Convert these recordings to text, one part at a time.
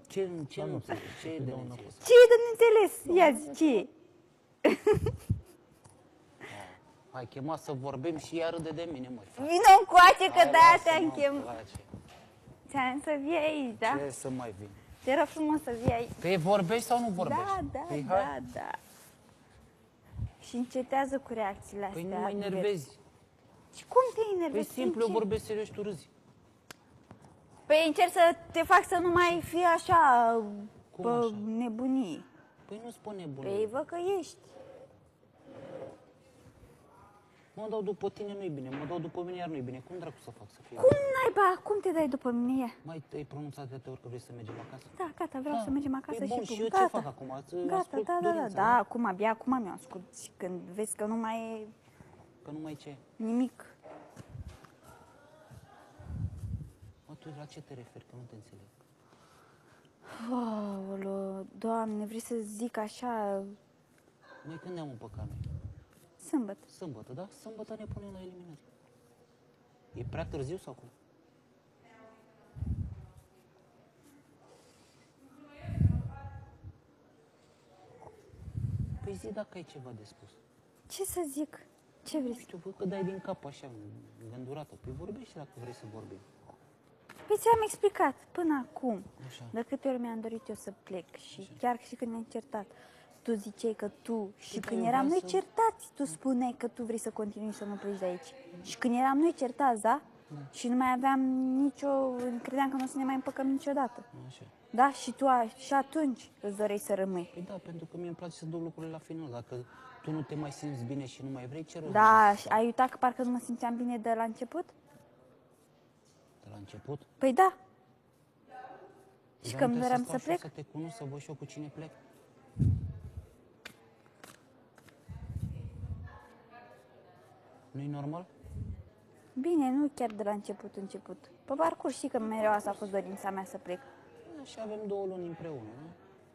Ce nu înțeleg? Ce e de neînțeles? Ce e de neînțeles? Ia zi, ce e? Hai, chema să vorbim și ea râde de mine, măi. Vino încoace, că de-aia te-am lasă-mă, chemat. place. Ți-am să vii aici, da? Ce să mai vin? Te rog frumos să vii aici. Păi vorbești sau nu vorbești? Da, Păi, da, hai. da. Și încetează cu reacțiile astea. Păi nu mă enervezi. Și cum te Păi enervezi? simplu, eu vorbesc serios, tu râzi. Păi încerc să te fac să nu mai fii așa, Cum pe așa? nebunii. Păi nu spune bun. Păi văd că ești. Mă dau după tine, nu-i bine. Mă dau după mine, iar nu-i bine. Cum dracu să fac să fie? Cum naiba? Cum te dai după mine? Ia. Mai te-ai pronunțat de atâtea ori că vrei să mergem acasă? Da, gata, vreau Da. să mergem acasă E bun, și și tu. eu ce Gata. fac acum? Îți Gata, ascult da, da, da, dorința, da, acum, abia acum mi-o ascult. Și când vezi că nu mai e Că nu mai ce? nimic. Mă, tu la ce te referi? Că nu te înțeleg. Aoleu, Doamne, vrei să zic așa, Noi când ne-am împăcat noi? sâmbătă. Sâmbătă, da? Sâmbătă ne punem la eliminări. E prea târziu sau cum? Păi zi dacă ai ceva de spus. Ce să zic? Ce vrei Nu să... știu, văd că dai din cap așa, gândurată. Păi vorbește dacă vrei să vorbim. Păi ți-am explicat până acum. Așa. De câte ori mi-am dorit eu să plec și chiar și când ne-am certat. Tu ziceai că tu, și da, când eu eram vreau noi să- certați, tu spuneai că tu vrei să continui să nu pleci de aici. Și când eram noi certați, da? Și nu mai aveam nicio... Credeam că nu o să ne mai împăcăm niciodată. Așa. Da? Și tu și atunci îți doreai să rămâi. Păi da, pentru că mie îmi place să duc lucrurile la final. Dacă tu nu te mai simți bine și nu mai vrei, ce rost? Da, și ai uitat că parcă nu mă simțeam bine de la început? De la început? Păi da. Și Dar că nu îmi trebuie doream stau să și eu plec? Să te cunosc, să văd și eu cu cine plec. Nu-i normal? Bine, nu chiar de la început. Pe parcurs știi că mereu asta a fost dorința mea să plec. Și avem 2 luni împreună, nu?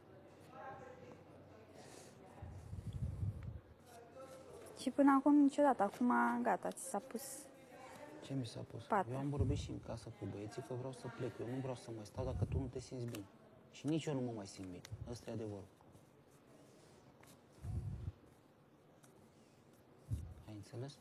Și până acum niciodată. Acum gata, ți s-a pus... Ce mi s-a pus? Pata. Eu am vorbit și în casă cu băieții că vreau să plec. Eu nu vreau să mai stau dacă tu nu te simți bine. Și nici eu nu mă mai simt bine. Ăsta e adevărul. Ai înțeles?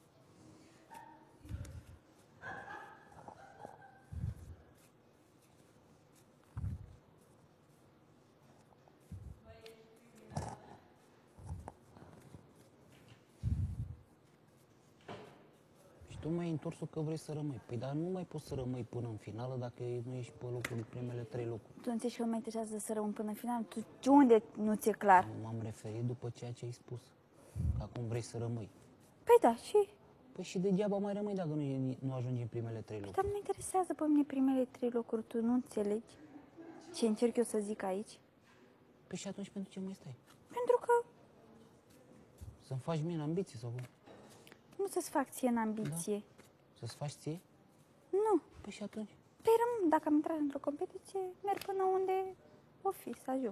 Și tu m-ai întors că vrei să rămâi. Păi dar nu mai poți să rămâi până în finală dacă nu ești pe locul, primele 3 locuri. Tu înțelegi că mă interesează să rămân până în final? Tu unde nu ți-e clar? M-am referit după ceea ce ai spus. Că acum vrei să rămâi. Păi da, și... Păi și degeaba mai rămâi dacă nu ajungi în primele 3 locuri. Dar mă interesează pe mine primele 3 locuri. Tu nu înțelegi ce încerc eu să zic aici? Păi și atunci pentru ce mai stai? Pentru că Să-mi faci mie în ambiție sau cum? nu să-ți fac ție în ambiție. Să-ți faci ție? Nu. Păi și atunci? Păi rămân, dacă am intrat într-o competiție, merg până unde o fi să ajung.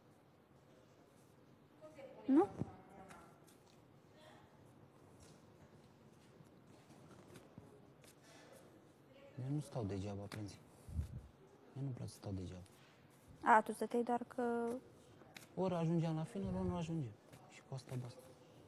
Nu? Eu nu stau degeaba, prinții. Eu nu-mi place să stau degeaba. A, tu stăteai doar că... Ori ajungeam la final, ori nu ajungem. Și cu asta basta.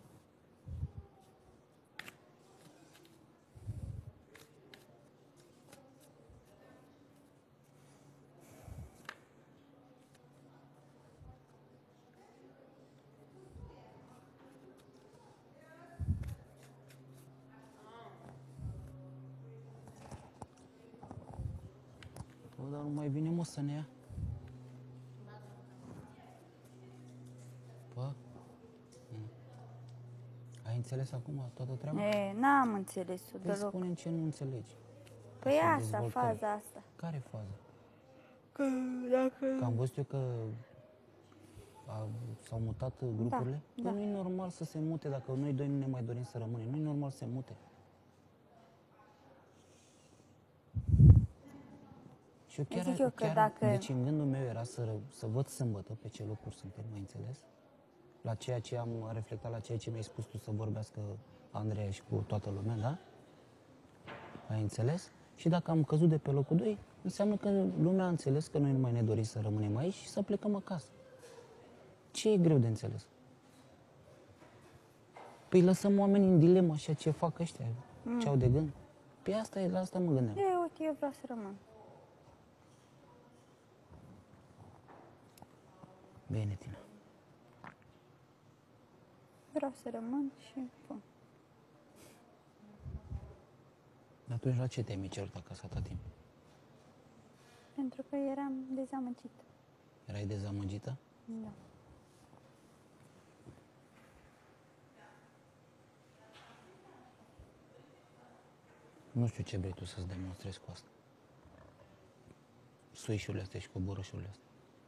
Bă, dar nu mai vine, mă, să ne ia. Bă? Ai înțeles acum toată treaba? E, n-am înțeles-o Păi deloc. spune-mi ce nu înțelegi. Păi Așa, asta, dezvoltare. faza asta. Care fază? Că dacă... Că am văzut eu că s-au mutat grupurile? da. Păi nu e normal să se mute dacă noi doi nu ne mai dorim să rămânem. Nu e normal să se mute. Și eu chiar, Zic eu că chiar dacă- deci în gândul meu era să văd sâmbătă pe ce locuri suntem, mai înțeles? La ceea ce am reflectat, la ceea ce mi-ai spus tu să vorbească Andreea și cu toată lumea, da? Ai înțeles? Și dacă am căzut de pe locul 2, înseamnă că lumea a înțeles că noi nu mai ne dorim să rămânem aici și să plecăm acasă. Ce e greu de înțeles? Păi lăsăm oamenii în dilemă așa ce fac ăștia, ce au de gând. Pe asta e, la asta mă gândeam. Uite, eu vreau să rămân. Bine, Tina. Vreau să rămân și bun. Atunci la ce te-ai mai cerut acasă atâta timp? Pentru că eram dezamăgită. Erai dezamăgită? Da. Nu știu ce vrei tu să-ți demonstrezi cu asta. Suișurile astea și coborâșurile astea.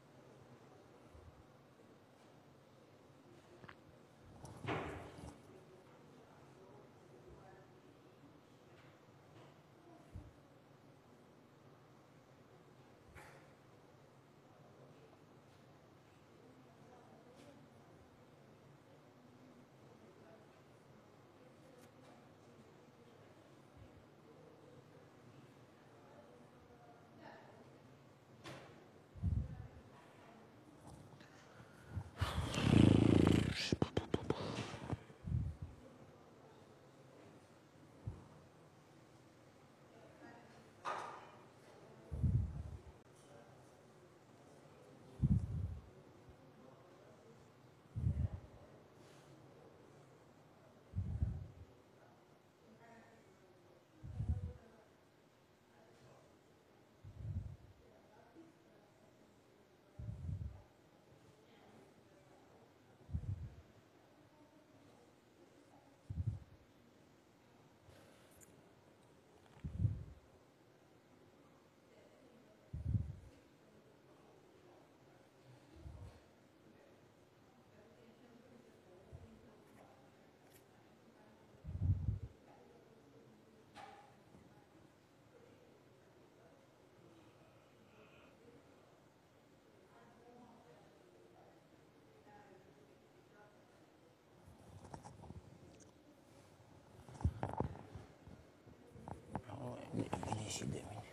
Bine și de mine.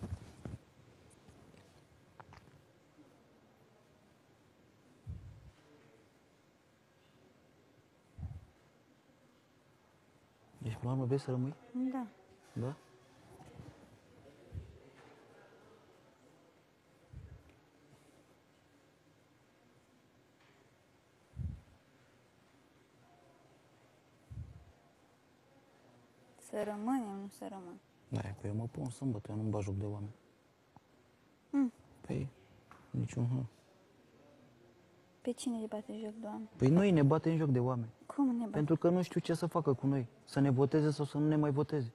Deci, până la urmă, vrei să rămâi? Da. Da? Să rămânem, nu să rămân. Da, păi eu mă pun sâmbătă, eu nu-mi bag joc de oameni. Păi, niciun hă. Pe cine îi bate joc, Doamne? Păi noi ne batem joc de oameni. Cum ne bate? Pentru că nu știu ce să facă cu noi. Să ne voteze sau să nu ne mai voteze.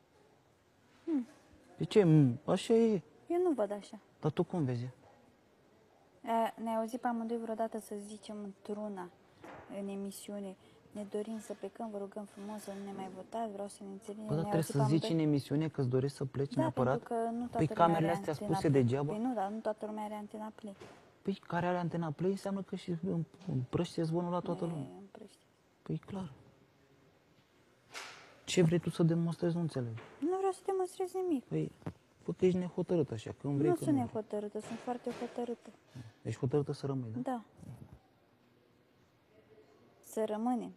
De ce? Așa e. Eu nu văd așa. Dar tu cum vezi? Ne-ai auzit pe amândoi vreodată să zicem într-una în emisiune: ne dorim să plecăm, vă rugăm frumos să nu ne mai votați, vreau să ne înțelegem. Bă, dar Ne-ai trebuie auzit să pe zici în emisiune că îți dorești să pleci Da, neapărat? pentru că nu toată Păi lumea camerele are astea antena spuse Play. degeaba? Păi nu, dar nu toată lumea are antena Play. Păi care are antena Play înseamnă că și împrăște zvonul la toată lumea. Împrăște. Păi clar. Ce vrei tu să demonstrezi, nu înțeleg. Nu vreau să demonstrez nimic. Păi, fă că ești nehotărât așa, când vrei, Nu când sunt nu vrei. nehotărâtă, sunt foarte hotărâtă. Ești hotărâtă să rămâi, da? Da. Să rămânem.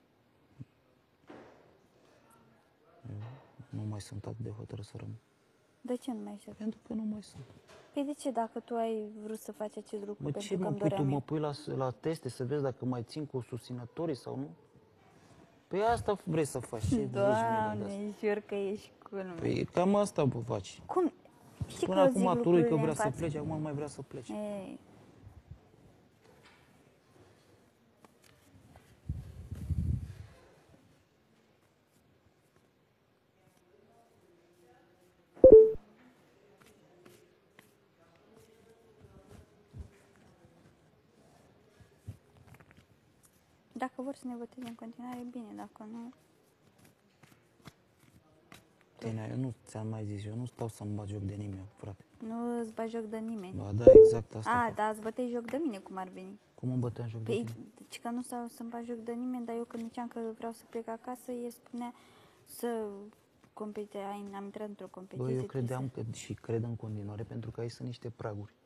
Nu mai sunt atât de hotărât să rămân. De ce nu mai ești atât? Pentru că nu mai sunt. Păi de ce, dacă tu ai vrut să faci acest lucru Mă, pentru ce că mă îmi pui tu? doream Mă eu? pui la teste să vezi dacă mai țin cu susținătorii sau nu? Păi asta vrei să faci. Ce zici mie de asta? Doamne, jur că ești culme. Păi cam asta faci. Cum? Știi Până că eu zic acum tu că lucrurile vrea în să față. plece, acum mai vrea să plece. Ei, dacă vor să ne voteze în continuare, bine, dacă nu... Tina, eu nu ți-am mai zis, eu nu stau să-mi bat joc de nimeni, frate. Nu îți bagi joc de nimeni. Ba da, exact asta A, fac. da, îți băteai joc de mine, cum ar veni. Cum îmi băteam joc de Păi, tine? deci că nu stau să-mi bagi joc de nimeni, dar eu când ziceam că vreau să plec acasă, el spunea să competiție, am intrat într-o competiție. Bă, eu trebuie credeam că și cred în continuare, pentru că aici sunt niște praguri.